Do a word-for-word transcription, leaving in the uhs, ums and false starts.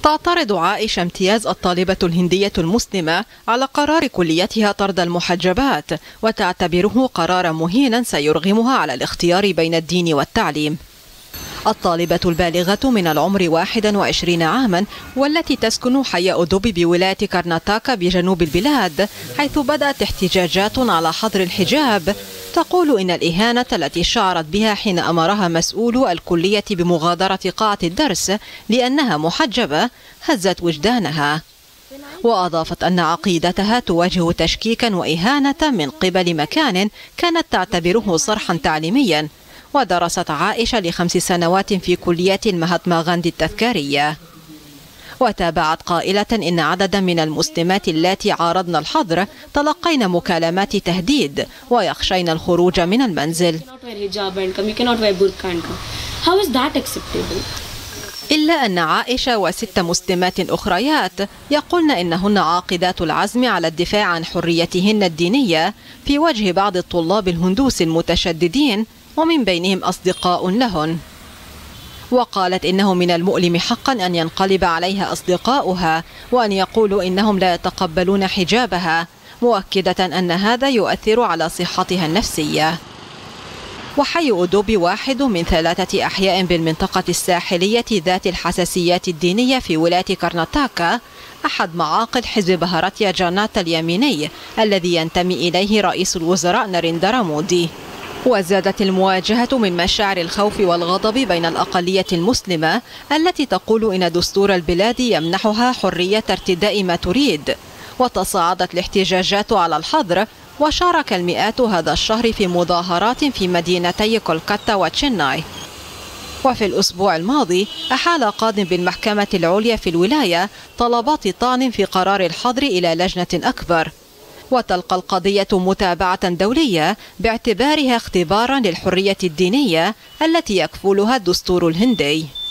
تعترض عائشة امتياز الطالبة الهندية المسلمة على قرار كليتها طرد المحجبات، وتعتبره قرارا مهينا سيرغمها على الاختيار بين الدين والتعليم. الطالبة البالغة من العمر واحد وعشرين عاما والتي تسكن حي أودوبي بولاية كارناتاكا بجنوب البلاد، حيث بدأت احتجاجات على حظر الحجاب، تقول إن الإهانة التي شعرت بها حين أمرها مسؤولو الكلية بمغادرة قاعة الدرس لأنها محجبة هزت وجدانها. وأضافت أن عقيدتها تواجه تشكيكا وإهانة من قبل مكان كانت تعتبره صرحا تعليميا. ودرست عائشة لخمس سنوات في كلية المهاتما غاندي التذكارية. وتابعت قائلة إن عددا من المسلمات اللاتي عارضن الحظر تلقين مكالمات تهديد ويخشين الخروج من المنزل. إلا أن عائشة وست مسلمات أخريات يقولن إنهن عاقدات العزم على الدفاع عن حريتهن الدينية في وجه بعض الطلاب الهندوس المتشددين، ومن بينهم أصدقاء لهن. وقالت إنه من المؤلم حقا أن ينقلب عليها أصدقاؤها وأن يقولوا إنهم لا يتقبلون حجابها، مؤكدة أن هذا يؤثر على صحتها النفسية. وحي أودوبي واحد من ثلاثة أحياء بالمنطقة الساحلية ذات الحساسيات الدينية في ولاية كارناتاكا، أحد معاقد حزب بهاراتيا جاناتا اليميني الذي ينتمي إليه رئيس الوزراء ناريندرا مودي. وزادت المواجهة من مشاعر الخوف والغضب بين الأقلية المسلمة التي تقول إن دستور البلاد يمنحها حرية ارتداء ما تريد. وتصاعدت الاحتجاجات على الحظر، وشارك المئات هذا الشهر في مظاهرات في مدينتي كولكاتا وتشيناي. وفي الأسبوع الماضي أحال قاض بالمحكمة العليا في الولاية طلبات طعن في قرار الحظر إلى لجنة أكبر. وتلقى القضية متابعة دولية باعتبارها اختبارا للحرية الدينية التي يكفلها الدستور الهندي.